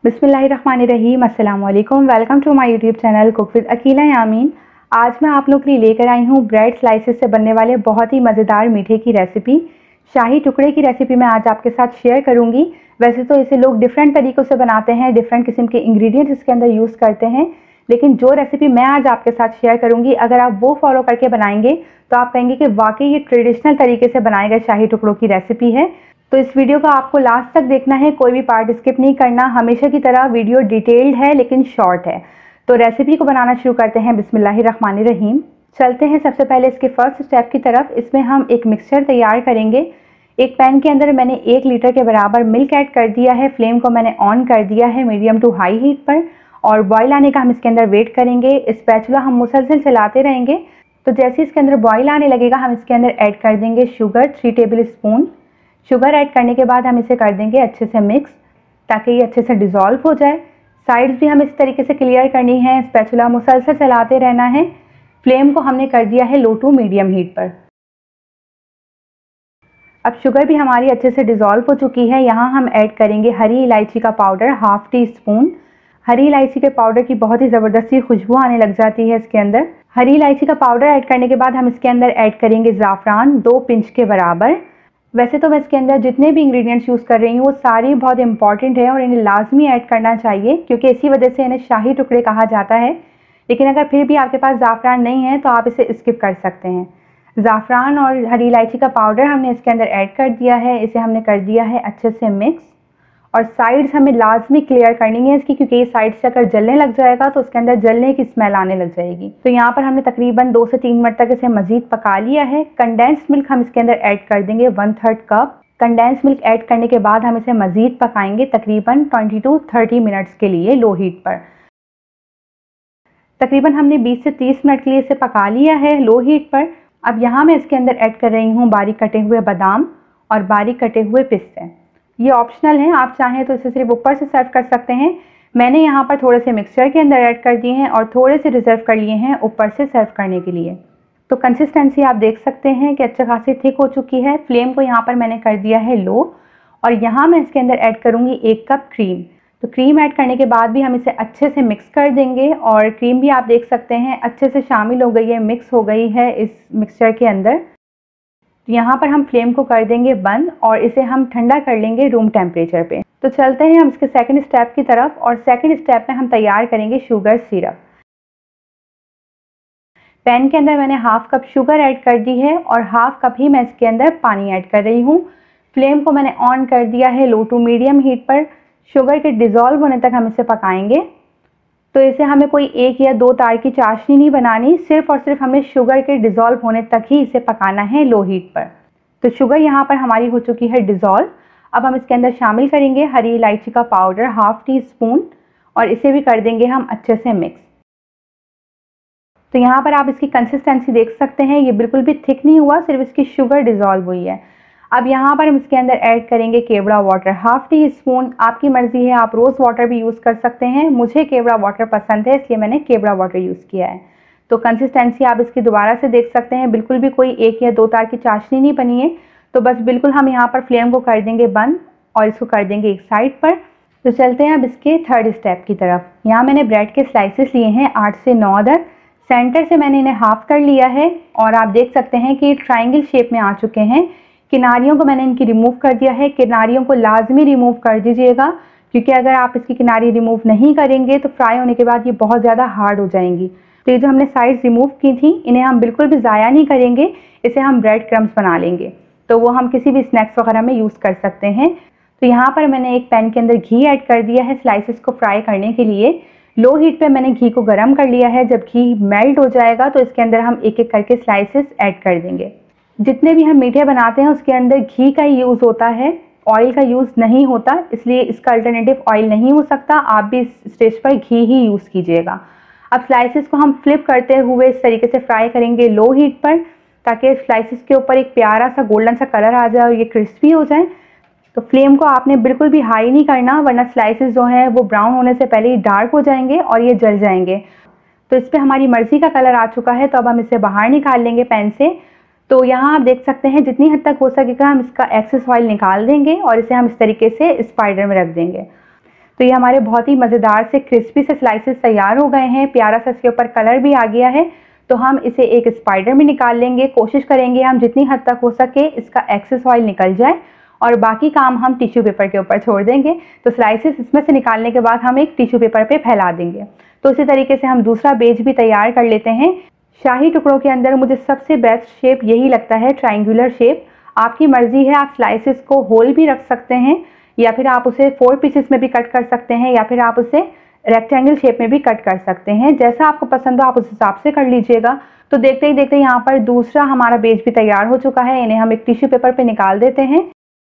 बिस्मिल्लाहिर्रहमानिर्रहीम, अस्सलाम वालेकुम। Welcome to my YouTube channel cook with Akila Yameen. आज मैं आप लोग के लिए लेकर आई हूँ ब्रेड स्लाइसेस से बनने वाले बहुत ही मज़ेदार मीठे की रेसिपी। शाही टुकड़े की रेसिपी मैं आज आपके साथ शेयर करूँगी। वैसे तो इसे लोग डिफरेंट तरीक़ों से बनाते हैं, डिफरेंट किस्म के इंग्रेडिएंट्स इसके अंदर यूज़ करते हैं, लेकिन जो रेसिपी मैं आज आपके साथ शेयर करूँगी अगर आप वो फॉलो करके बनाएंगे तो आप कहेंगे कि वाकई ये ट्रेडिशनल तरीके से बनाए गए शाही टुकड़ों की रेसिपी है। तो इस वीडियो को आपको लास्ट तक देखना है, कोई भी पार्ट स्किप नहीं करना। हमेशा की तरह वीडियो डिटेल्ड है लेकिन शॉर्ट है। तो रेसिपी को बनाना शुरू करते हैं। बिस्मिल्लाहिर्रहमानिर्रहीम। चलते हैं सबसे पहले इसके फर्स्ट स्टेप की तरफ। इसमें हम एक मिक्सचर तैयार करेंगे। एक पैन के अंदर मैंने 1 लीटर के बराबर मिल्क ऐड कर दिया है। फ्लेम को मैंने ऑन कर दिया है मीडियम टू हाई हीट पर, और बॉयल आने का हम इसके अंदर वेट करेंगे। स्पैचुला हम मुसलसल चलाते रहेंगे। तो जैसे इसके अंदर बॉयल आने लगेगा हम इसके अंदर ऐड कर देंगे sugar 3 tablespoon. Sugar add करने के बाद हम इसे कर देंगे अच्छे से मिक्स, ताकि ये अच्छे से डिज़ोल्व हो जाए। साइड्स भी हम इस तरीके से क्लियर करनी है, स्पैचुला मुसलसल चलाते रहना है। फ्लेम को हमने कर दिया है लो टू मीडियम हीट पर। अब शुगर भी हमारी अच्छे से डिज़ोल्व हो चुकी है। यहाँ हम ऐड करेंगे हरी इलायची का पाउडर 1/2 टी स्पून। हरी इलायची के पाउडर की बहुत ही ज़बरदस्ती खुशबू आने लग जाती है इसके अंदर। हरी इलायची का पाउडर ऐड करने के बाद हम इसके अंदर ऐड करेंगे ज़ाफ़रान 2 पिंच के बराबर। वैसे तो मैं इसके अंदर जितने भी इंग्रेडिएंट्स यूज़ कर रही हूँ वो सारी बहुत इंपॉर्टेंट है और इन्हें लाजमी ऐड करना चाहिए, क्योंकि इसी वजह से इन्हें शाही टुकड़े कहा जाता है। लेकिन अगर फिर भी आपके पास ज़ाफ़रान नहीं है तो आप इसे स्किप कर सकते हैं। ज़ाफ़रान और हरी इलायची का पाउडर हमने इसके अंदर ऐड कर दिया है। इसे हमने कर दिया है अच्छे से मिक्स, और साइड्स हमें लाजमी क्लियर करनी है इसकी, क्योंकि ये साइड से अगर जलने लग जाएगा तो उसके अंदर जलने की स्मेल आने लग जाएगी। तो यहाँ पर हमने तकरीबन 2 से 3 मिनट तक इसे मज़ीद पका लिया है। कंडेंस्ड मिल्क हम इसके अंदर ऐड कर देंगे 1/3 कप। कंडेंस्ड मिल्क ऐड करने के बाद हम इसे मज़ीद पकाएंगे तकरीबन 20 to 30 मिनट्स के लिए लो हीट पर। तकरीबन हमने 20 से 30 मिनट के लिए इसे पका लिया है लो हीट पर। अब यहाँ मैं इसके अंदर ऐड कर रही हूँ बारीक कटे हुए बादाम और बारीक कटे हुए पिस्ते। ये ऑप्शनल है, आप चाहें तो इसे सिर्फ ऊपर से सर्व कर सकते हैं। मैंने यहाँ पर थोड़े से मिक्सचर के अंदर ऐड कर दिए हैं और थोड़े से रिजर्व कर लिए हैं ऊपर से सर्व करने के लिए। तो कंसिस्टेंसी आप देख सकते हैं कि अच्छे खासी थिक हो चुकी है। फ्लेम को यहाँ पर मैंने कर दिया है लो, और यहाँ मैं इसके अंदर ऐड करूँगी 1 कप क्रीम। तो क्रीम ऐड करने के बाद भी हम इसे अच्छे से मिक्स कर देंगे, और क्रीम भी आप देख सकते हैं अच्छे से शामिल हो गई है, मिक्स हो गई है इस मिक्सचर के अंदर। यहाँ पर हम फ्लेम को कर देंगे बंद और इसे हम ठंडा कर लेंगे रूम टेम्परेचर पे। तो चलते हैं हम इसके सेकंड स्टेप की तरफ, और सेकंड स्टेप में हम तैयार करेंगे शुगर सिरप। पैन के अंदर मैंने 1/2 कप शुगर ऐड कर दी है और 1/2 कप ही मैं इसके अंदर पानी ऐड कर रही हूँ। फ्लेम को मैंने ऑन कर दिया है लो टू मीडियम हीट पर। शुगर के डिज़ोल्व होने तक हम इसे पकाएंगे। तो इसे हमें कोई 1 या 2 तार की चाशनी नहीं बनानी, सिर्फ और सिर्फ हमें शुगर के डिज़ोल्व होने तक ही इसे पकाना है लो हीट पर। तो शुगर यहाँ पर हमारी हो चुकी है डिज़ोल्व। अब हम इसके अंदर शामिल करेंगे हरी इलायची का पाउडर 1/2 टी स्पून, और इसे भी कर देंगे हम अच्छे से मिक्स। तो यहाँ पर आप इसकी कंसिस्टेंसी देख सकते हैं, ये बिल्कुल भी थिक नहीं हुआ, सिर्फ इसकी शुगर डिज़ोल्व हुई है। अब यहाँ पर हम इसके अंदर ऐड करेंगे केवड़ा वाटर 1/2 टी स्पून। आपकी मर्ज़ी है, आप रोज़ वाटर भी यूज़ कर सकते हैं। मुझे केवड़ा वाटर पसंद है इसलिए मैंने केवड़ा वाटर यूज़ किया है। तो कंसिस्टेंसी आप इसकी दोबारा से देख सकते हैं, बिल्कुल भी कोई 1 या 2 तार की चाशनी नहीं बनी है। तो बस बिल्कुल हम यहाँ पर फ्लेम को कर देंगे बंद और इसको कर देंगे एक साइड पर। तो चलते हैं अब इसके थर्ड स्टेप की तरफ। यहाँ मैंने ब्रेड के स्लाइसेस लिए हैं 8 से 9 अदर। सेंटर से मैंने इन्हें हाफ कर लिया है, और आप देख सकते हैं कि ट्राइंगल शेप में आ चुके हैं। किनारियों को मैंने इनकी रिमूव कर दिया है। किनारियों को लाजमी रिमूव कर दीजिएगा, क्योंकि अगर आप इसकी किनारी रिमूव नहीं करेंगे तो फ्राई होने के बाद ये बहुत ज़्यादा हार्ड हो जाएंगी। तो ये जो हमने साइड्स रिमूव की थी इन्हें हम बिल्कुल भी ज़ाया नहीं करेंगे, इसे हम ब्रेड क्रम्स बना लेंगे। तो वो हम किसी भी स्नैक्स वगैरह में यूज़ कर सकते हैं। तो यहाँ पर मैंने एक पैन के अंदर घी ऐड कर दिया है स्लाइसेस को फ्राई करने के लिए। लो हीट पे मैंने घी को गर्म कर लिया है। जब घी मेल्ट हो जाएगा तो इसके अंदर हम एक एक करके स्लाइसेस ऐड कर देंगे। जितने भी हम मीठे बनाते हैं उसके अंदर घी का ही यूज़ होता है, ऑयल का यूज़ नहीं होता, इसलिए इसका अल्टरनेटिव ऑयल नहीं हो सकता। आप भी इस स्टेज पर घी ही यूज़ कीजिएगा। अब स्लाइसेस को हम फ्लिप करते हुए इस तरीके से फ्राई करेंगे लो हीट पर, ताकि स्लाइसेस के ऊपर एक प्यारा सा गोल्डन सा कलर आ जाए और ये क्रिस्पी हो जाए। तो फ्लेम को आपने बिल्कुल भी हाई नहीं करना, वरना स्लाइसेस जो हैं वो ब्राउन होने से पहले ही डार्क हो जाएंगे और ये जल जाएंगे। तो इस पर हमारी मर्ज़ी का कलर आ चुका है, तो अब हम इसे बाहर निकाल लेंगे पैन से। तो यहाँ आप देख सकते हैं जितनी हद तक हो सकेगा हम इसका एक्सेस ऑयल निकाल देंगे और इसे हम इस तरीके से स्पाइडर में रख देंगे। तो ये हमारे बहुत ही मज़ेदार से क्रिस्पी से स्लाइसेस तैयार हो गए हैं। प्यारा सा इसके ऊपर कलर भी आ गया है। तो हम इसे एक स्पाइडर में निकाल लेंगे। कोशिश करेंगे हम जितनी हद तक हो सके इसका एक्सेस ऑयल निकल जाए और बाकी काम हम टिश्यू पेपर के ऊपर छोड़ देंगे। तो स्लाइसेस इसमें से निकालने के बाद हम एक टिश्यू पेपर पे फैला देंगे। तो इसी तरीके से हम दूसरा बेज भी तैयार कर लेते हैं। शाही टुकड़ों के अंदर मुझे सबसे बेस्ट शेप यही लगता है, ट्रायंगुलर शेप। आपकी मर्जी है, आप स्लाइसेस को होल भी रख सकते हैं या फिर आप उसे 4 पीसेस में भी कट कर सकते हैं या फिर आप उसे रेक्टेंगल शेप में भी कट कर सकते हैं। जैसा आपको पसंद हो आप उस हिसाब से कर लीजिएगा। तो देखते ही देखते यहाँ पर दूसरा हमारा बेज भी तैयार हो चुका है। इन्हें हम एक टिश्यू पेपर पे निकाल देते हैं।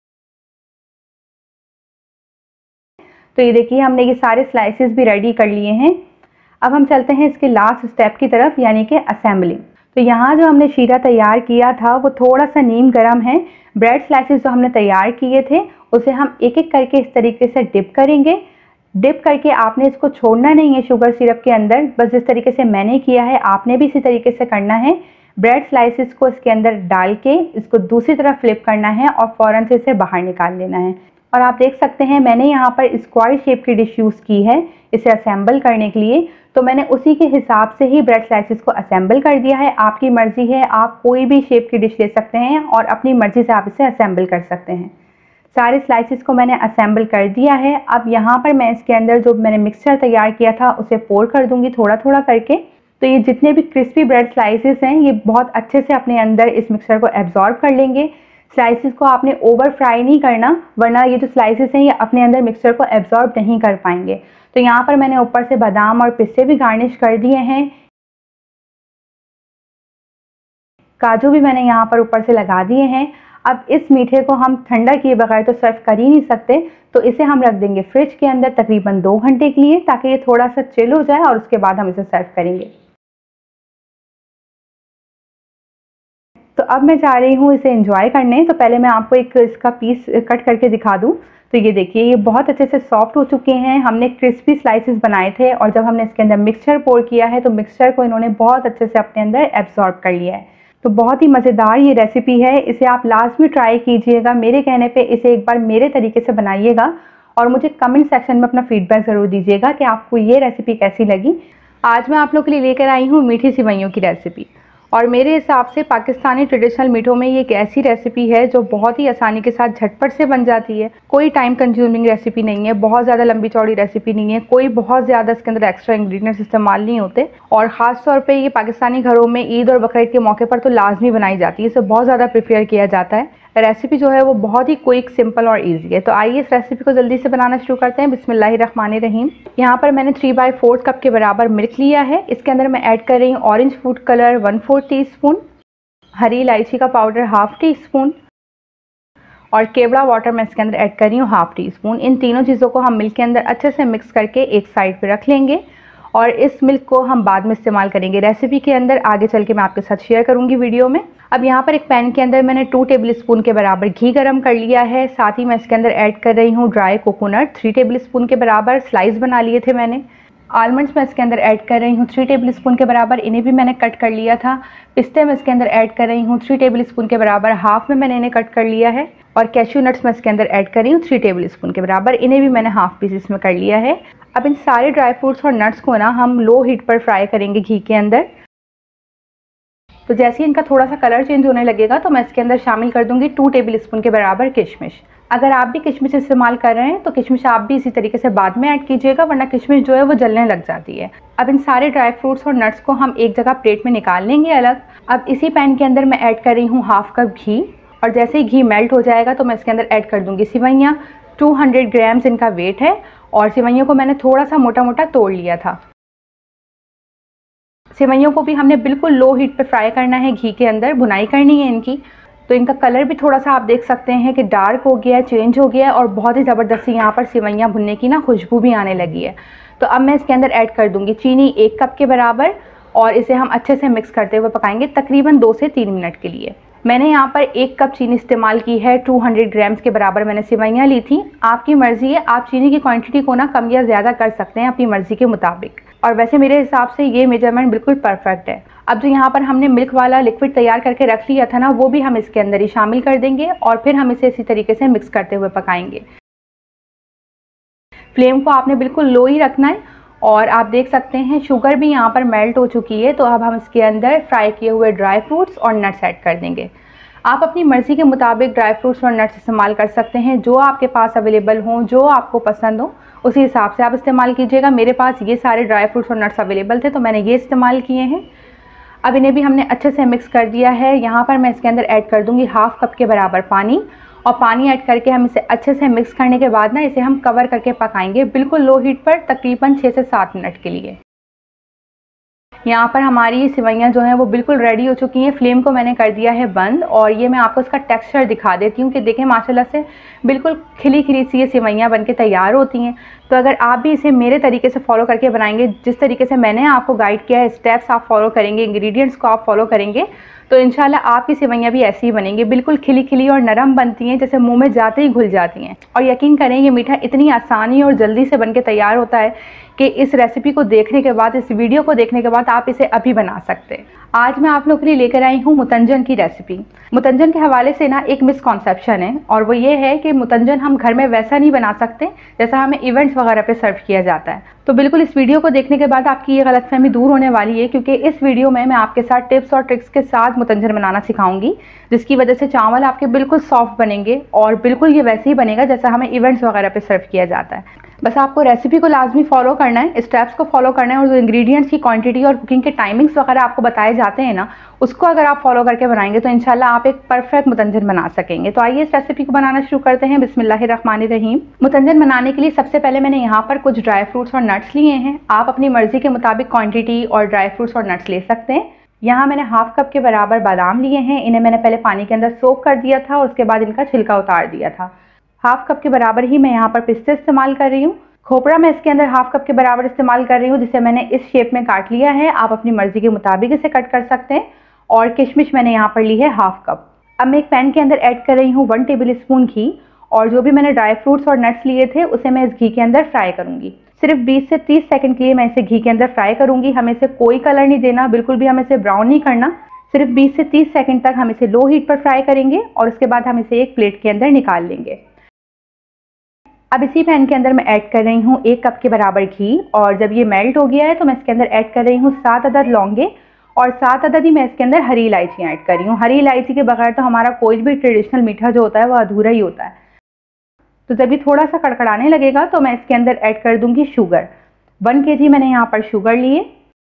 तो ये देखिए हमने ये सारे स्लाइसेस भी रेडी कर लिए हैं। अब हम चलते हैं इसके लास्ट स्टेप की तरफ, यानी कि असेंबलिंग। तो यहाँ जो हमने शीरा तैयार किया था वो थोड़ा सा नीम गर्म है। ब्रेड स्लाइसेस जो हमने तैयार किए थे उसे हम एक एक करके इस तरीके से डिप करेंगे। डिप करके आपने इसको छोड़ना नहीं है शुगर सिरप के अंदर, बस जिस तरीके से मैंने किया है आपने भी इसी तरीके से करना है। ब्रेड स्लाइसेस को इसके अंदर डाल के इसको दूसरी तरफ फ्लिप करना है और फ़ौरन से इसे बाहर निकाल लेना है। और आप देख सकते हैं मैंने यहाँ पर स्क्वायर शेप की डिश यूज़ की है इसे असेंबल करने के लिए। तो मैंने उसी के हिसाब से ही ब्रेड स्लाइसेस को असेंबल कर दिया है। आपकी मर्ज़ी है, आप कोई भी शेप की डिश ले सकते हैं और अपनी मर्ज़ी से आप इसे असेंबल कर सकते हैं। सारे स्लाइसेस को मैंने असेंबल कर दिया है। अब यहाँ पर मैं इसके अंदर जो मैंने मिक्सचर तैयार किया था उसे पोर कर दूंगी थोड़ा थोड़ा करके। तो ये जितने भी क्रिस्पी ब्रेड स्लाइसेस हैं ये बहुत अच्छे से अपने अंदर इस मिक्सचर को एब्जॉर्ब कर लेंगे। स्लाइसेस को आपने ओवर फ्राई नहीं करना, वरना ये जो स्लाइसेस हैं ये अपने अंदर मिक्सचर को एब्जॉर्ब नहीं कर पाएंगे। तो यहाँ पर मैंने ऊपर से बादाम और पिस्ते भी गार्निश कर दिए हैं। काजू भी मैंने यहाँ पर ऊपर से लगा दिए हैं। अब इस मीठे को हम ठंडा किए बगैर तो सर्व कर ही नहीं सकते, तो इसे हम रख देंगे फ्रिज के अंदर तकरीबन 2 घंटे के लिए, ताकि ये थोड़ा सा चिल हो जाए और उसके बाद हम इसे सर्व करेंगे। तो अब मैं जा रही हूँ इसे एंजॉय करने। तो पहले मैं आपको एक इसका पीस कट करके दिखा दूँ। तो ये देखिए ये बहुत अच्छे से सॉफ्ट हो चुके हैं। हमने क्रिस्पी स्लाइसेस बनाए थे और जब हमने इसके अंदर मिक्सचर पोर किया है तो मिक्सचर को इन्होंने बहुत अच्छे से अपने अंदर एब्जॉर्ब कर लिया है। तो बहुत ही मज़ेदार ये रेसिपी है, इसे आप लाजमी ट्राई कीजिएगा। मेरे कहने पे इसे एक बार मेरे तरीके से बनाइएगा और मुझे कमेंट सेक्शन में अपना फीडबैक ज़रूर दीजिएगा कि आपको ये रेसिपी कैसी लगी। आज मैं आप लोग के लिए लेकर आई हूँ मीठी सिवैयों की रेसिपी, और मेरे हिसाब से पाकिस्तानी ट्रेडिशनल मीठों में ये एक ऐसी रेसिपी है जो बहुत ही आसानी के साथ झटपट से बन जाती है। कोई टाइम कंज्यूमिंग रेसिपी नहीं है, बहुत ज़्यादा लंबी चौड़ी रेसिपी नहीं है, कोई बहुत ज़्यादा इसके अंदर एक्स्ट्रा इंग्रेडिएंट्स इस्तेमाल नहीं होते। और ख़ास तौर पे ये पाकिस्तानी घरों में ईद और बकरीद के मौके पर तो लाजमी बनाई जाती है, इसे बहुत ज़्यादा प्रिपेयर किया जाता है। रेसिपी जो है वो बहुत ही क्विक, सिंपल और इजी है। तो आइए इस रेसिपी को जल्दी से बनाना शुरू करते हैं। बिस्मिल्लाहिर्रहमानिर्रहीम। यहाँ पर मैंने 3/4 कप के बराबर मिल्क लिया है। इसके अंदर मैं ऐड कर रही हूँ ऑरेंज फूड कलर 1/4 टीस्पून, हरी इलायची का पाउडर 1/2 टीस्पून और केवड़ा वाटर मैं इसके अंदर ऐड कर रही हूँ 1/2 टीस्पून। इन तीनों चीज़ों को हम मिल्क के अंदर अच्छे से मिक्स करके एक साइड पे रख लेंगे और इस मिल्क को हम बाद में इस्तेमाल करेंगे रेसिपी के अंदर। आगे चल के मैं आपके साथ शेयर करूँगी वीडियो में। अब यहाँ पर एक पैन के अंदर मैंने 2 टेबल स्पून के बराबर घी गरम कर लिया है। साथ ही मैं इसके अंदर ऐड कर रही हूँ ड्राई कोकोनट 3 टेबल स्पून के बराबर, स्लाइस बना लिए थे मैंने। आलमंड्स मैं इसके अंदर ऐड कर रही हूँ 3 टेबल स्पून के बराबर, इन्हें भी मैंने कट कर लिया था। पिस्ते मैं इसके अंदर ऐड कर रही हूँ 3 टेबल स्पून के बराबर, हाफ में मैंने इन्हें कट कर लिया है। और कैश्यू नट्स मैं इसके अंदर ऐड कर रही हूँ 3 टेबल स्पून के बराबर, इन्हें भी मैंने हाफ पीसेस में कर लिया है। अब इन सारे ड्राई फ्रूट्स और नट्स को ना हम लो हीट पर फ्राई करेंगे घी के अंदर। तो जैसे ही इनका थोड़ा सा कलर चेंज होने लगेगा तो मैं इसके अंदर शामिल कर दूंगी 2 टेबल स्पून के बराबर किशमिश। अगर आप भी किशमिश इस्तेमाल कर रहे हैं तो किशमिश आप भी इसी तरीके से बाद में ऐड कीजिएगा, वरना किशमिश जो है वो जलने लग जाती है। अब इन सारे ड्राई फ्रूट्स और नट्स को हम एक जगह प्लेट में निकाल लेंगे अलग। अब इसी पैन के अंदर मैं ऐड कर रही हूँ 1/2 कप घी, और जैसे ही घी मेल्ट हो जाएगा तो मैं इसके अंदर ऐड कर दूंगी सिवैयाँ। 200 ग्राम्स इनका वेट है और सिवैयों को मैंने थोड़ा सा मोटा मोटा तोड़ लिया था। सिवैयों को भी हमने बिल्कुल लो हीट पे फ्राई करना है, घी के अंदर भुनाई करनी है इनकी। तो इनका कलर भी थोड़ा सा आप देख सकते हैं कि डार्क हो गया है, चेंज हो गया है, और बहुत ही ज़बरदस्ती यहाँ पर सिवैयाँ भुनने की ना खुशबू भी आने लगी है। तो अब मैं इसके अंदर ऐड कर दूंगी चीनी 1 कप के बराबर, और इसे हम अच्छे से मिक्स करते हुए पकाएंगे तकरीबन 2 से 3 मिनट के लिए। मैंने यहाँ पर 1 कप चीनी इस्तेमाल की है। 200 ग्राम्स के बराबर मैंने सिवैयाँ ली थी। आपकी मर्ज़ी है, आप चीनी की क्वांटिटी को ना कम या ज़्यादा कर सकते हैं अपनी मर्ज़ी के मुताबिक, और वैसे मेरे हिसाब से ये मेजरमेंट बिल्कुल परफेक्ट है। अब जो यहाँ पर हमने मिल्क वाला लिक्विड तैयार करके रख लिया था ना, वो भी हम इसके अंदर ही शामिल कर देंगे और फिर हम इसे इसी तरीके से मिक्स करते हुए पकाएंगे। फ्लेम को आपने बिल्कुल लो ही रखना है। और आप देख सकते हैं शुगर भी यहाँ पर मेल्ट हो चुकी है। तो अब हम इसके अंदर फ्राई किए हुए ड्राई फ्रूट्स और नट्स ऐड कर देंगे। आप अपनी मर्ज़ी के मुताबिक ड्राई फ्रूट्स और नट्स इस्तेमाल कर सकते हैं, जो आपके पास अवेलेबल हों, जो आपको पसंद हो उसी हिसाब से आप इस्तेमाल कीजिएगा। मेरे पास ये सारे ड्राई फ्रूट्स और नट्स अवेलेबल थे तो मैंने ये इस्तेमाल किए हैं। अब इन्हें भी हमने अच्छे से मिक्स कर दिया है। यहाँ पर मैं इसके अंदर ऐड कर दूँगी हाफ कप के बराबर पानी, और पानी ऐड करके हम इसे अच्छे से मिक्स करने के बाद ना इसे हम कवर करके पकाएंगे बिल्कुल लो हीट पर तकरीबन 6 से 7 मिनट के लिए। यहाँ पर हमारी सेवइयाँ जो हैं वो बिल्कुल रेडी हो चुकी हैं। फ्लेम को मैंने कर दिया है बंद, और ये मैं आपको इसका टेक्सचर दिखा देती हूँ कि देखें माशाल्लाह से बिल्कुल खिली खिली सी ये सेवइयाँ बनके तैयार होती हैं। तो अगर आप भी इसे मेरे तरीके से फॉलो करके बनाएंगे, जिस तरीके से मैंने आपको गाइड किया है, स्टेप्स आप फॉलो करेंगे, इंग्रेडिएंट्स को आप फॉलो करेंगे, तो इंशाल्लाह आपकी सेवइयाँ भी ऐसी ही बनेंगी। बिल्कुल खिली खिली और नरम बनती हैं, जैसे मुंह में जाते ही घुल जाती हैं। और यकीन करें ये मीठा इतनी आसानी और जल्दी से बनके तैयार होता है कि इस रेसिपी को देखने के बाद, इस वीडियो को देखने के बाद आप इसे अभी बना सकते हैं। आज मैं आप लोगों के लिए लेकर आई हूँ मुतंजन की रेसिपी। मुतंजन के हवाले से ना एक मिसकॉन्सेप्शन है, और वो ये है कि मुतंजन हम घर में वैसा नहीं बना सकते जैसा हमें इवेंट्स वगैरह पे सर्व किया जाता है। तो बिल्कुल इस वीडियो को देखने के बाद आपकी ये गलतफहमी दूर होने वाली है, क्योंकि इस वीडियो में मैं आपके साथ टिप्स और ट्रिक्स के साथ मुतंजन बनाना सिखाऊंगी, जिसकी वजह से चावल आपके बिल्कुल सॉफ्ट बनेंगे और बिल्कुल ये वैसे ही बनेगा जैसा हमें इवेंट्स वगैरह पे सर्व किया जाता है। बस आपको रेसिपी को लाजमी फॉलो करना है, स्टेप्स को फॉलो करना है, और जो इंग्रेडिएंट्स की क्वांटिटी और कुकिंग के टाइमिंग्स वगैरह आपको बताए जाते हैं ना, उसको अगर आप फॉलो करके बनाएंगे तो इंशाल्लाह आप एक परफेक्ट मुतंजन बना सकेंगे। तो आइए इस रेसिपी को बनाना शुरू करते हैं। बिस्मिल्लाहिर्रहमानिर्रहीम। मुतंजन बनाने के लिए सबसे पहले मैंने यहाँ पर कुछ ड्राई फ्रूट्स और नट्स लिए हैं। आप अपनी मर्जी के मुताबिक क्वांटिटी और ड्राई फ्रूट्स और नट्स ले सकते हैं। यहाँ मैंने हाफ कप के बराबर बादाम लिए हैं। इन्हें मैंने पहले पानी के अंदर सोक कर दिया था और उसके बाद इनका छिलका उतार दिया था। हाफ कप के बराबर ही मैं यहाँ पर पिस्ते इस्तेमाल कर रही हूँ। खोपरा मैं इसके अंदर हाफ कप के बराबर इस्तेमाल कर रही हूँ, जिसे मैंने इस शेप में काट लिया है। आप अपनी मर्जी के मुताबिक इसे कट कर सकते हैं। और किशमिश मैंने यहाँ पर ली है हाफ कप। अब मैं एक पैन के अंदर ऐड कर रही हूँ 1 टेबल स्पून घी, और जो भी मैंने ड्राई फ्रूट्स और नट्स लिए थे उसे मैं इस घी के अंदर फ्राई करूँगी। सिर्फ 20 से 30 सेकंड के लिए मैं इसे घी के अंदर फ्राई करूँगी। हमें इसे कोई कलर नहीं देना, बिल्कुल भी हमें इसे ब्राउन नहीं करना। सिर्फ 20 से 30 सेकंड तक हम इसे लो हीट पर फ्राई करेंगे, और उसके बाद हम इसे एक प्लेट के अंदर निकाल लेंगे। अब इसी पैन के अंदर मैं ऐड कर रही हूँ 1 कप के बराबर घी, और जब ये मेल्ट हो गया है तो मैं इसके अंदर ऐड कर रही हूँ 7 अदद लौंगे, और 7 अदद ही मैं इसके अंदर हरी इलायची ऐड कर रही हूँ। हरी इलायची के बगैर तो हमारा कोई भी ट्रेडिशनल मीठा जो होता है वो अधूरा ही होता है। तो जब ये थोड़ा सा कड़कड़ाने लगेगा तो मैं इसके अंदर ऐड कर दूंगी शुगर। 1 kg मैंने यहाँ पर शुगर लिए,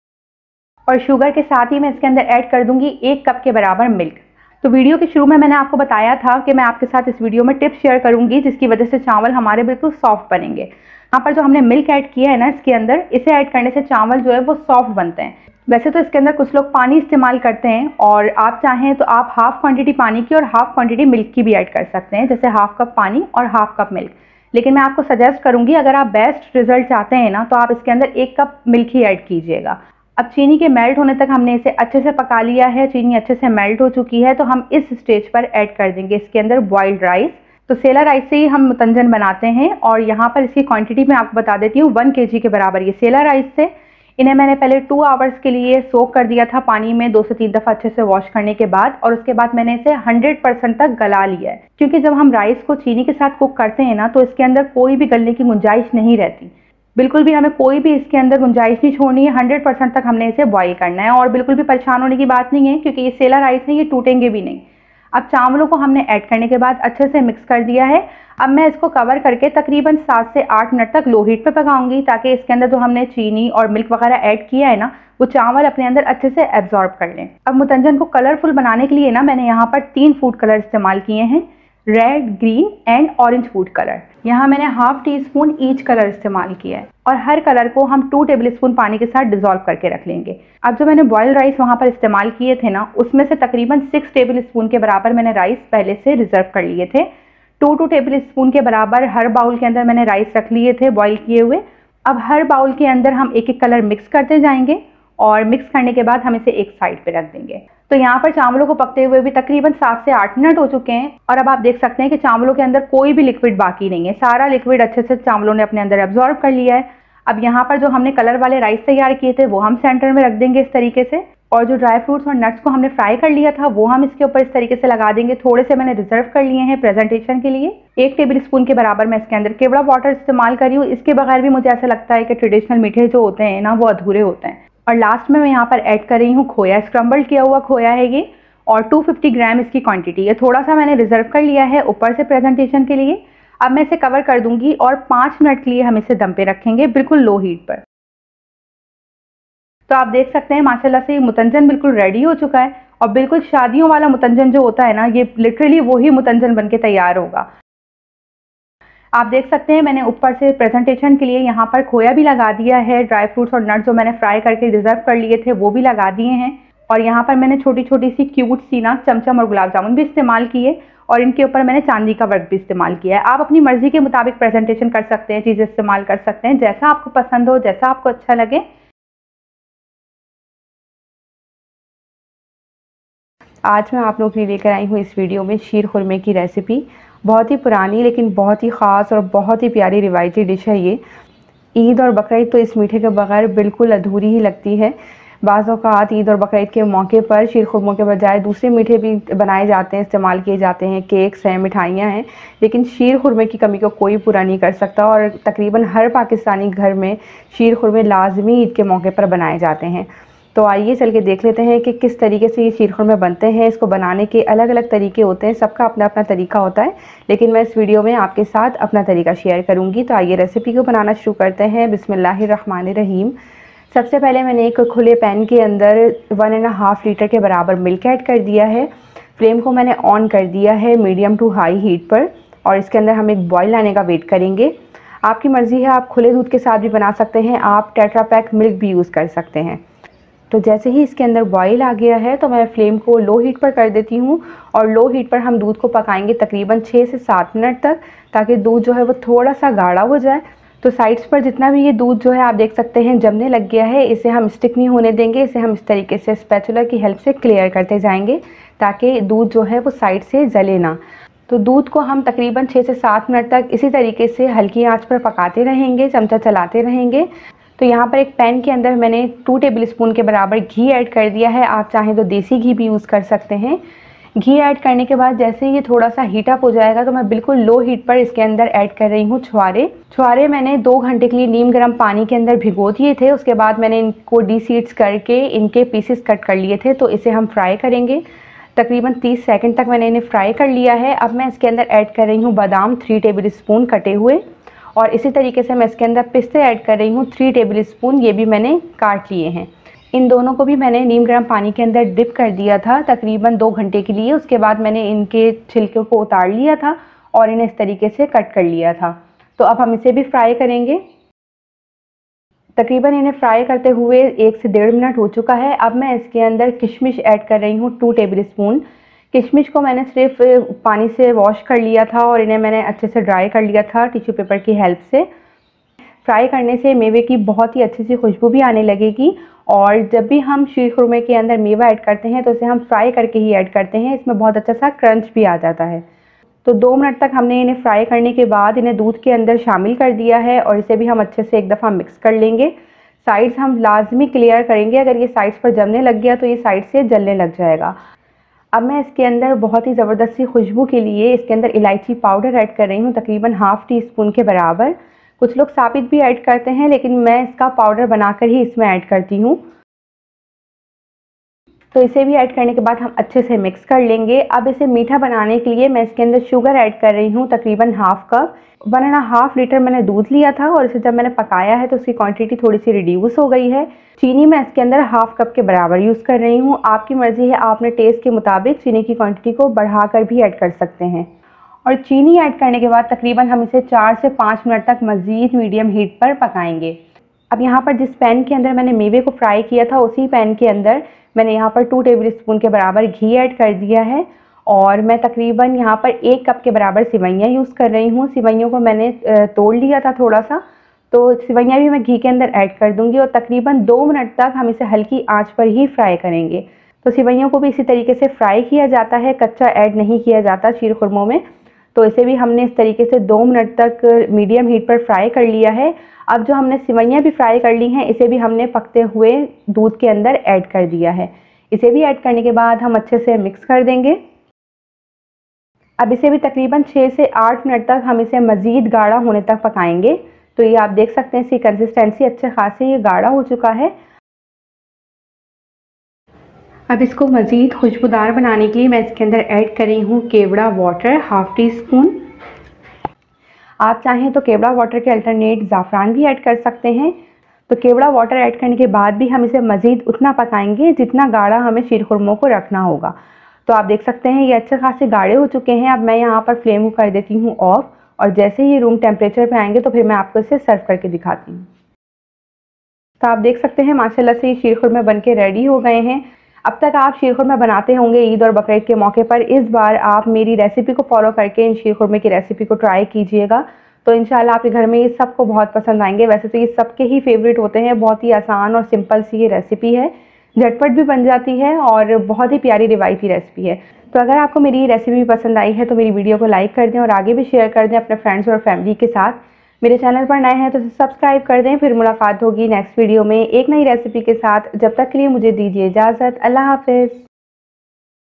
और शुगर के साथ ही मैं इसके अंदर ऐड कर दूंगी 1 कप के बराबर मिल्क। तो वीडियो के शुरू में मैंने आपको बताया था कि मैं आपके साथ इस वीडियो में टिप्स शेयर करूंगी, जिसकी वजह से चावल हमारे बिल्कुल सॉफ्ट बनेंगे। यहाँ पर जो हमने मिल्क ऐड किया है ना इसके अंदर, इसे ऐड करने से चावल जो है वो सॉफ्ट बनते हैं। वैसे तो इसके अंदर कुछ लोग पानी इस्तेमाल करते हैं, और आप चाहें तो आप हाफ क्वांटिटी पानी की और हाफ क्वांटिटी मिल्क की भी ऐड कर सकते हैं, जैसे हाफ कप पानी और हाफ कप मिल्क। लेकिन मैं आपको सजेस्ट करूंगी, अगर आप बेस्ट रिजल्ट चाहते हैं ना, तो आप इसके अंदर 1 कप मिल्क ही ऐड कीजिएगा। अब चीनी के मेल्ट होने तक हमने इसे अच्छे से पका लिया है। चीनी अच्छे से मेल्ट हो चुकी है, तो हम इस स्टेज पर ऐड कर देंगे इसके अंदर बॉइल्ड राइस। तो सेला राइस से ही हम मुतंजन बनाते हैं, और यहाँ पर इसकी क्वांटिटी मैं आपको बता देती हूँ 1 kg के बराबर ये सेला राइस से। इन्हें मैंने पहले 2 आवर्स के लिए सोक कर दिया था पानी में 2 से 3 दफ़ा अच्छे से वॉश करने के बाद, और उसके बाद मैंने इसे 100% तक गला लिया है। क्योंकि जब हम राइस को चीनी के साथ कुक करते हैं ना, तो इसके अंदर कोई भी गलने की गुंजाइश नहीं रहती। बिल्कुल भी हमें कोई भी इसके अंदर गुंजाइश नहीं छोड़नी है। 100% तक हमने इसे बॉईल करना है, और बिल्कुल भी परेशान होने की बात नहीं है, क्योंकि ये सेला राइस है, ये टूटेंगे भी नहीं। अब चावलों को हमने ऐड करने के बाद अच्छे से मिक्स कर दिया है। अब मैं इसको कवर करके तकरीबन 7 से 8 मिनट तक लो हीट पे पकाऊंगी, ताकि इसके अंदर जो हमने चीनी और मिल्क वगैरह ऐड किया है ना, वो चावल अपने अंदर अच्छे से एब्जॉर्ब कर लें। अब मुतंजन को कलरफुल बनाने के लिए ना मैंने यहाँ पर 3 फूड कलर इस्तेमाल किए हैं, red, green and orange food colour. यहाँ मैंने half teaspoon each colour इस्तेमाल किया है, और हर कलर को हम 2 टेबल स्पून पानी के साथ डिजोल्व करके रख लेंगे। अब जो मैंने बॉइल्ड राइस वहाँ पर इस्तेमाल किए थे ना, उसमें से तकरीबन 6 टेबल स्पून के बराबर मैंने राइस पहले से रिजर्व कर लिए थे। 2 टेबल स्पून के बराबर हर बाउल के अंदर मैंने राइस रख लिए थे बॉईल किए हुए। अब हर बाउल के अंदर हम एक एक कलर मिक्स करते जाएंगे, और मिक्स करने के बाद हम इसे एक साइड पे रख देंगे। तो यहाँ पर चावलों को पकते हुए भी तकरीबन 7 से 8 मिनट हो चुके हैं, और अब आप देख सकते हैं कि चावलों के अंदर कोई भी लिक्विड बाकी नहीं है। सारा लिक्विड अच्छे से चावलों ने अपने अंदर एब्जॉर्ब कर लिया है। अब यहाँ पर जो हमने कलर वाले राइस तैयार किए थे वो हम सेंटर में रख देंगे इस तरीके से। और जो ड्राई फ्रूट्स और नट्स को हमने फ्राई कर लिया था वो हम इसके ऊपर इस तरीके से लगा देंगे। थोड़े से मैंने रिजर्व कर लिए हैं प्रेजेंटेशन के लिए। 1 टेबल स्पून के बराबर मैं इसके अंदर केवड़ा वाटर इस्तेमाल कर रही हूँ। इसके बगैर भी मुझे ऐसा लगता है कि ट्रेडिशनल मीठे जो होते हैं ना वो अधूरे होते हैं। और लास्ट में मैं यहाँ पर ऐड कर रही हूँ खोया, स्क्रम्बल किया हुआ खोया है ये, और 250 ग्राम इसकी क्वांटिटी है। थोड़ा सा मैंने रिजर्व कर लिया है ऊपर से प्रेजेंटेशन के लिए। अब मैं इसे कवर कर दूंगी और 5 मिनट के लिए हम इसे दम पे रखेंगे बिल्कुल लो हीट पर। तो आप देख सकते हैं माशाल्लाह से ये मुतंजन बिल्कुल रेडी हो चुका है। और बिल्कुल शादियों वाला मुतंजन जो होता है ना, ये लिटरली वही मुतंजन बनके तैयार होगा। आप देख सकते हैं मैंने ऊपर से प्रेजेंटेशन के लिए यहाँ पर खोया भी लगा दिया है। ड्राई फ्रूट्स और नट्स जो मैंने फ्राई करके रिजर्व कर लिए थे वो भी लगा दिए हैं। और यहाँ पर मैंने छोटी छोटी सी क्यूट सी ना चमचम और गुलाब जामुन भी इस्तेमाल किए, और इनके ऊपर मैंने चांदी का वर्क भी इस्तेमाल किया है। आप अपनी मर्जी के मुताबिक प्रेजेंटेशन कर सकते हैं, चीज़ें इस्तेमाल कर सकते हैं, जैसा आपको पसंद हो, जैसा आपको अच्छा लगे। आज मैं आप लोगों के लिए लेकर आई हूँ इस वीडियो में शीर खुरमे की रेसिपी। बहुत ही पुरानी लेकिन बहुत ही ख़ास और बहुत ही प्यारी रिवायती डिश है ये। ईद और बकरीद तो इस मीठे के बगैर बिल्कुल अधूरी ही लगती है। बाज़ औक़ात ईद और बकरीद के मौके पर शीर खुरमों के बजाय दूसरे मीठे भी बनाए जाते हैं, इस्तेमाल किए जाते हैं, केक्स हैं, मिठाइयाँ हैं, लेकिन शीर खुरमे की कमी को कोई पूरा नहीं कर सकता। और तकरीबन हर पाकिस्तानी घर में शीर खुरमे लाजमी ईद के मौके पर बनाए जाते हैं। तो आइए चल के देख लेते हैं कि किस तरीके से ये शीर खुरमे बनते हैं। इसको बनाने के अलग अलग तरीके होते हैं, सबका अपना अपना तरीका होता है, लेकिन मैं इस वीडियो में आपके साथ अपना तरीका शेयर करूंगी। तो आइए रेसिपी को बनाना शुरू करते हैं। बिस्मिल्लाहिर्रहमानिर्रहीम। सबसे पहले मैंने एक खुले पैन के अंदर 1.5 लीटर के बराबर मिल्क ऐड कर दिया है। फ्लेम को मैंने ऑन कर दिया है मीडियम टू हाई हीट पर, और इसके अंदर हम एक बॉयल आने का वेट करेंगे। आपकी मर्ज़ी है, आप खुले दूध के साथ भी बना सकते हैं, आप टेट्रा पैक मिल्क भी यूज़ कर सकते हैं। तो जैसे ही इसके अंदर बॉईल आ गया है तो मैं फ्लेम को लो हीट पर कर देती हूँ, और लो हीट पर हम दूध को पकाएंगे तकरीबन 6 से 7 मिनट तक, ताकि दूध जो है वो थोड़ा सा गाढ़ा हो जाए। तो साइड्स पर जितना भी ये दूध जो है आप देख सकते हैं जमने लग गया है, इसे हम स्टिक नहीं होने देंगे। इसे हम इस तरीके से स्पैचुला की हेल्प से क्लियर करते जाएंगे ताकि दूध जो है वो साइड से जले ना। तो दूध को हम तकरीबन 6 से 7 मिनट तक इसी तरीके से हल्की आंच पर पकाते रहेंगे, चमचा चलाते रहेंगे। तो यहाँ पर एक पैन के अंदर मैंने 2 टेबल स्पून के बराबर घी ऐड कर दिया है। आप चाहें तो देसी घी भी यूज़ कर सकते हैं। घी ऐड करने के बाद जैसे ही ये थोड़ा सा हीट अप हो जाएगा तो मैं बिल्कुल लो हीट पर इसके अंदर ऐड कर रही हूँ छुआरे मैंने 2 घंटे के लिए नीम गर्म पानी के अंदर भिगो दिए थे। उसके बाद मैंने इनको डीसीड्स करके इनके पीसेस कट कर लिए थे। तो इसे हम फ्राई करेंगे। तकरीबन 30 सेकंड तक मैंने इन्हें फ्राई कर लिया है। अब मैं इसके अंदर ऐड कर रही हूँ बादाम 3 टेबल स्पून कटे हुए, और इसी तरीके से मैं इसके अंदर पिस्ते ऐड कर रही हूँ 3 टेबल स्पून, ये भी मैंने काट लिए हैं। इन दोनों को भी मैंने नीम गर्म पानी के अंदर डिप कर दिया था तकरीबन 2 घंटे के लिए। उसके बाद मैंने इनके छिलके को उतार लिया था और इन्हें इस तरीके से कट कर लिया था। तो अब हम इसे भी फ्राई करेंगे। तकरीबन इन्हें फ्राई करते हुए 1 से 1.5 मिनट हो चुका है। अब मैं इसके अंदर किशमिश ऐड कर रही हूँ 2 टेबल स्पून। किशमिश को मैंने सिर्फ पानी से वॉश कर लिया था और इन्हें मैंने अच्छे से ड्राई कर लिया था टिश्यू पेपर की हेल्प से। फ्राई करने से मेवे की बहुत ही अच्छी सी खुशबू भी आने लगेगी। और जब भी हम शीर खुरमे के अंदर मेवा ऐड करते हैं तो इसे हम फ्राई करके ही ऐड करते हैं, इसमें बहुत अच्छा सा क्रंच भी आ जाता है। तो 2 मिनट तक हमने इन्हें फ्राई करने के बाद इन्हें दूध के अंदर शामिल कर दिया है, और इसे भी हम अच्छे से एक दफ़ा मिक्स कर लेंगे। साइड्स हम लाजमी क्लियर करेंगे, अगर ये साइड्स पर जमने लग गया तो ये साइड से जलने लग जाएगा। अब मैं इसके अंदर बहुत ही ज़बरदस्त सी खुशबू के लिए इसके अंदर इलायची पाउडर ऐड कर रही हूँ तकरीबन ½ टीस्पून के बराबर। कुछ लोग साबित भी ऐड करते हैं, लेकिन मैं इसका पाउडर बनाकर ही इसमें ऐड करती हूँ। तो इसे भी ऐड करने के बाद हम अच्छे से मिक्स कर लेंगे। अब इसे मीठा बनाने के लिए मैं इसके अंदर शुगर ऐड कर रही हूँ तकरीबन ½ कप। 1.5 लीटर मैंने दूध लिया था, और इसे जब मैंने पकाया है तो उसकी क्वांटिटी थोड़ी सी रिड्यूस हो गई है। चीनी मैं इसके अंदर ½ कप के बराबर यूज़ कर रही हूँ। आपकी मर्ज़ी है, आप अपने टेस्ट के मुताबिक चीनी की क्वांटिटी को बढ़ाकर भी ऐड कर सकते हैं। और चीनी ऐड करने के बाद तकरीबन हम इसे 4 से 5 मिनट तक मज़ीद मीडियम हीट पर पकाएंगे। अब यहाँ पर जिस पैन के अंदर मैंने मेवे को फ्राई किया था उसी पैन के अंदर मैंने यहाँ पर 2 टेबल स्पून के बराबर घी ऐड कर दिया है, और मैं तकरीबन यहाँ पर 1 कप के बराबर सिवैयाँ यूज़ कर रही हूँ। सिवैयों को मैंने तोड़ लिया था थोड़ा सा, तो सिवैयाँ भी मैं घी के अंदर ऐड कर दूँगी, और तकरीबन 2 मिनट तक हम इसे हल्की आंच पर ही फ्राई करेंगे। तो सिवैयों को भी इसी तरीके से फ्राई किया जाता है, कच्चा ऐड नहीं किया जाता शीर खुरमों में। तो इसे भी हमने इस तरीके से 2 मिनट तक मीडियम हीट पर फ्राई कर लिया है। अब जो हमने सिवैयाँ भी फ्राई कर ली हैं, इसे भी हमने पकते हुए दूध के अंदर ऐड कर दिया है। इसे भी ऐड करने के बाद हम अच्छे से मिक्स कर देंगे। अब इसे भी तकरीबन 6 से 8 मिनट तक हम इसे मज़ीद गाढ़ा होने तक पकाएंगे। तो ये आप देख सकते हैं इसकी कंसिस्टेंसी अच्छे खासे ये गाढ़ा हो चुका है। अब इसको मज़ीद खुशबूदार बनाने के लिए मैं इसके अंदर ऐड कर रही हूँ kewra water, half teaspoon. आप चाहें तो केवड़ा वाटर के अल्टरनेट ज़ाफ़रान भी ऐड कर सकते हैं। तो केवड़ा वाटर ऐड करने के बाद भी हम इसे मज़ीद उतना पकाएंगे जितना गाढ़ा हमें शीरखुरमों को रखना होगा। तो आप देख सकते हैं ये अच्छे खासे गाढ़े हो चुके हैं। अब मैं यहाँ पर फ्लेम को कर देती हूँ ऑफ, और जैसे ही रूम टेम्परेचर पे आएंगे तो फिर मैं आपको इसे सर्व करके दिखाती हूँ। तो आप देख सकते हैं माशाल्लाह से ये शीरखुरमे बन के रेडी हो गए हैं। अब तक आप शीरखुरमे बनाते होंगे ईद और बकरीद के मौके पर, इस बार आप मेरी रेसिपी को फॉलो करके इन शीरखुरमे की रेसिपी को ट्राई कीजिएगा। तो इंशाल्लाह आपके घर में ये सबको बहुत पसंद आएंगे। वैसे तो ये सबके ही फेवरेट होते हैं। बहुत ही आसान और सिंपल सी ये रेसिपी है, झटपट भी बन जाती है और बहुत ही प्यारी रिवायती रेसिपी है। तो अगर आपको मेरी रेसिपी पसंद आई है तो मेरी वीडियो को लाइक कर दें और आगे भी शेयर कर दें अपने फ्रेंड्स और फैमिली के साथ। मेरे चैनल पर नए हैं तो सब्सक्राइब कर दें। फिर मुलाकात होगी नेक्स्ट वीडियो में एक नई रेसिपी के साथ। जब तक के लिए मुझे दीजिए इजाज़त। अल्लाह हाफ़िज़।